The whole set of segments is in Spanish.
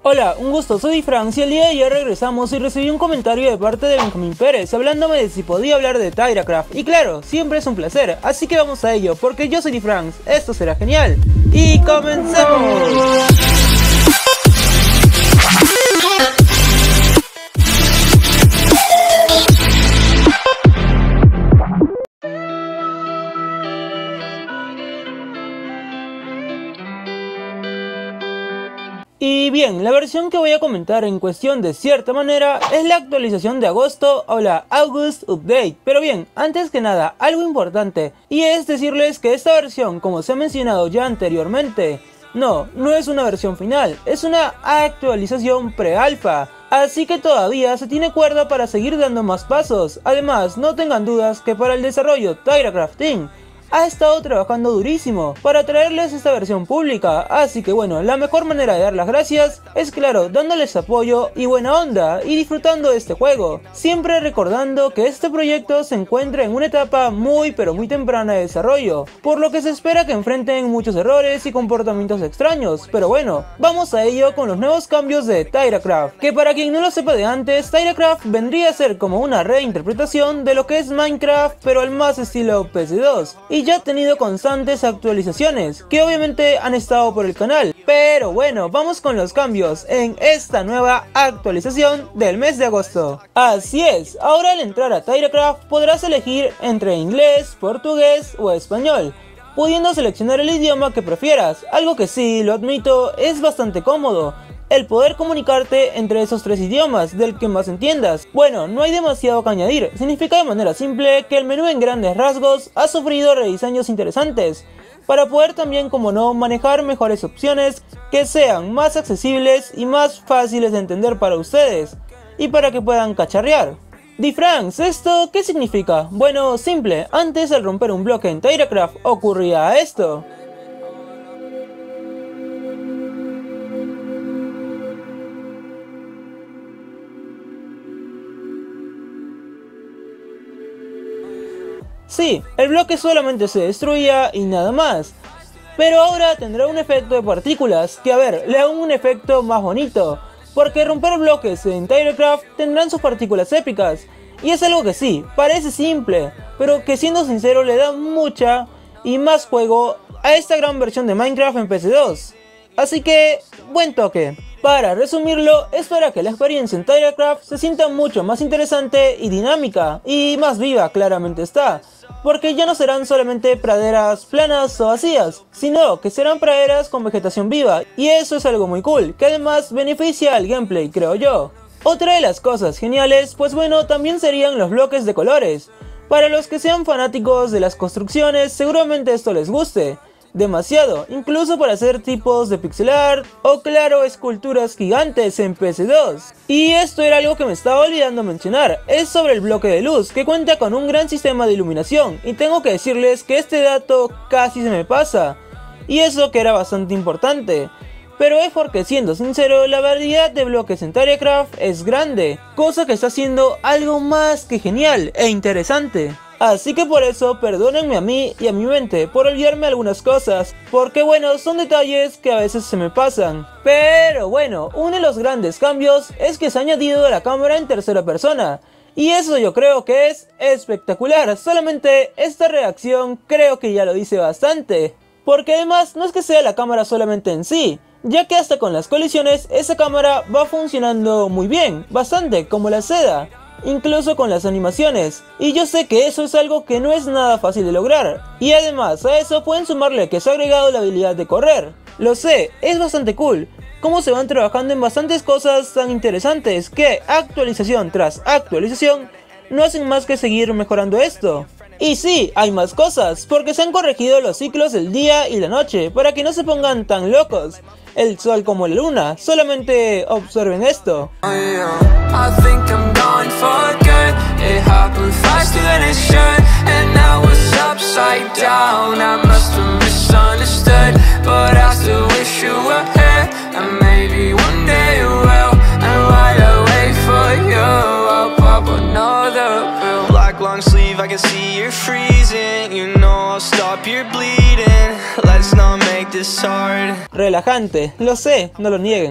Hola, un gusto, soy Franz y el día de ayer regresamos y recibí un comentario de parte de Benjamín Pérez hablándome de si podía hablar de Tyracraft. Y claro, siempre es un placer, así que vamos a ello, porque yo soy Franz, esto será genial. ¡Y comencemos! Y bien, la versión que voy a comentar en cuestión de cierta manera es la actualización de agosto o la August Update. Pero bien, antes que nada, algo importante, y es decirles que esta versión, como se ha mencionado ya anteriormente, no es una versión final, es una actualización pre-alfa. Así que todavía se tiene cuerda para seguir dando más pasos. Además, no tengan dudas que para el desarrollo Tyracraft Team ha estado trabajando durísimo para traerles esta versión pública, así que bueno, la mejor manera de dar las gracias es claro, dándoles apoyo y buena onda y disfrutando de este juego, siempre recordando que este proyecto se encuentra en una etapa muy pero muy temprana de desarrollo, por lo que se espera que enfrenten muchos errores y comportamientos extraños, pero bueno, vamos a ello con los nuevos cambios de Tyracraft, que para quien no lo sepa de antes, Tyracraft vendría a ser como una reinterpretación de lo que es Minecraft pero al más estilo PC2, y ya ha tenido constantes actualizaciones, que obviamente han estado por el canal. Pero bueno, vamos con los cambios en esta nueva actualización del mes de agosto. Así es, ahora al entrar a Tyracraft podrás elegir entre inglés, portugués o español, pudiendo seleccionar el idioma que prefieras, algo que sí, lo admito, es bastante cómodo. El poder comunicarte entre esos tres idiomas, del que más entiendas. Bueno, no hay demasiado que añadir, significa de manera simple que el menú en grandes rasgos ha sufrido rediseños interesantes, para poder también, como no, manejar mejores opciones que sean más accesibles y más fáciles de entender para ustedes, y para que puedan cacharrear. Franz, ¿esto qué significa? Bueno, simple, antes al romper un bloque en Tyracraft ocurría esto. Sí, el bloque solamente se destruía y nada más, pero ahora tendrá un efecto de partículas, que a ver, le da un efecto más bonito, porque romper bloques en Tyracraft tendrán sus partículas épicas, y es algo que sí, parece simple, pero que siendo sincero le da mucha y más juego a esta gran versión de Minecraft en PC2, así que, buen toque. Para resumirlo, esto hará que la experiencia en Tyracraft se sienta mucho más interesante y dinámica, y más viva, claramente está, porque ya no serán solamente praderas planas o vacías, sino que serán praderas con vegetación viva, y eso es algo muy cool, que además beneficia al gameplay, creo yo. Otra de las cosas geniales, pues bueno, también serían los bloques de colores. Para los que sean fanáticos de las construcciones, seguramente esto les guste demasiado, incluso para hacer tipos de pixel art o claro, esculturas gigantes en PC2. Y esto era algo que me estaba olvidando mencionar, es sobre el bloque de luz, que cuenta con un gran sistema de iluminación, y tengo que decirles que este dato casi se me pasa, y eso que era bastante importante. Pero es porque, siendo sincero, la variedad de bloques en Tyracraft es grande, cosa que está haciendo algo más que genial e interesante. Así que por eso perdónenme a mí y a mi mente por olvidarme algunas cosas, porque bueno, son detalles que a veces se me pasan. Pero bueno, uno de los grandes cambios es que se ha añadido la cámara en tercera persona, y eso yo creo que es espectacular. Solamente esta reacción creo que ya lo dice bastante, porque además no es que sea la cámara solamente en sí, ya que hasta con las colisiones esa cámara va funcionando muy bien, bastante como la seda, incluso con las animaciones, y yo sé que eso es algo que no es nada fácil de lograr, y además a eso pueden sumarle que se ha agregado la habilidad de correr. Lo sé, es bastante cool cómo se van trabajando en bastantes cosas tan interesantes que actualización tras actualización no hacen más que seguir mejorando esto. Y sí, hay más cosas, porque se han corregido los ciclos del día y la noche para que no se pongan tan locos, el sol como la luna, solamente observen esto. Long sleeve, I can see you're freezing. You know I'll stop your bleeding. Let's not make this hard. Relajante, lo sé, no lo nieguen.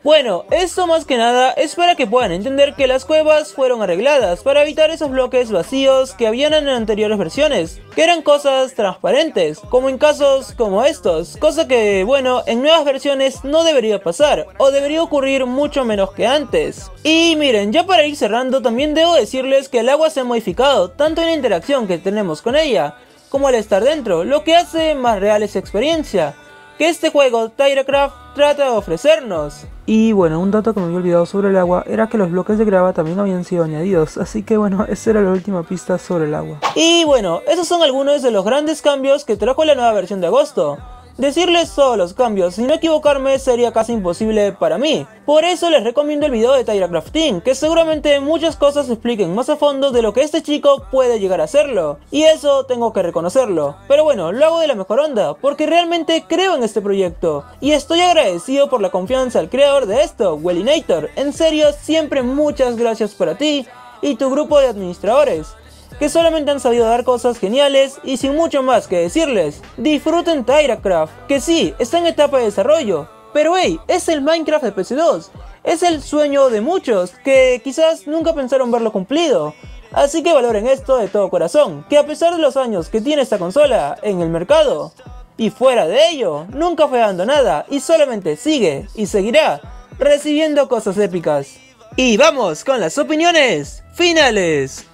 Bueno, esto más que nada es para que puedan entender que las cuevas fueron arregladas para evitar esos bloques vacíos que habían en anteriores versiones, que eran cosas transparentes, como en casos como estos, cosa que, bueno, en nuevas versiones no debería pasar, o debería ocurrir mucho menos que antes. Y miren, ya para ir cerrando, también debo decirles que el agua se ha modificado, tanto en la interacción que tenemos con ella, como al estar dentro, lo que hace más real esa experiencia que este juego, Tyracraft, trata de ofrecernos. Y bueno, un dato que me había olvidado sobre el agua era que los bloques de grava también habían sido añadidos, así que bueno, esa era la última pista sobre el agua. Y bueno, esos son algunos de los grandes cambios que trajo la nueva versión de agosto. Decirles todos los cambios sin no equivocarme sería casi imposible para mí. Por eso les recomiendo el video de Tyracraft Team, que seguramente muchas cosas expliquen más a fondo de lo que este chico puede llegar a hacerlo. Y eso tengo que reconocerlo. Pero bueno, lo hago de la mejor onda, porque realmente creo en este proyecto. Y estoy agradecido por la confianza al creador de esto, Wellinator. En serio, siempre muchas gracias para ti y tu grupo de administradores, que solamente han sabido dar cosas geniales y sin mucho más que decirles. Disfruten Tyracraft, que sí, está en etapa de desarrollo, pero hey, es el Minecraft de PC2, es el sueño de muchos que quizás nunca pensaron verlo cumplido. Así que valoren esto de todo corazón, que a pesar de los años que tiene esta consola en el mercado, y fuera de ello, nunca fue abandonada y solamente sigue y seguirá recibiendo cosas épicas. Y vamos con las opiniones finales.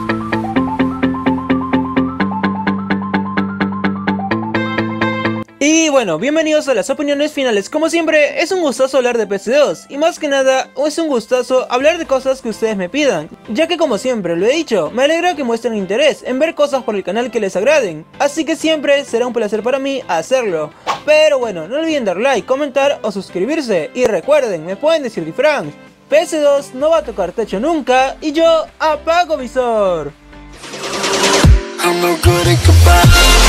Y bueno, bienvenidos a las opiniones finales. Como siempre, es un gustazo hablar de PC2 y más que nada, es un gustazo hablar de cosas que ustedes me pidan, ya que como siempre lo he dicho, me alegra que muestren interés en ver cosas por el canal que les agraden, así que siempre será un placer para mí hacerlo. Pero bueno, no olviden dar like, comentar o suscribirse, y recuerden, me pueden decir Difrank, PS2 no va a tocar techo nunca y yo apago visor. I'm no good at goodbye.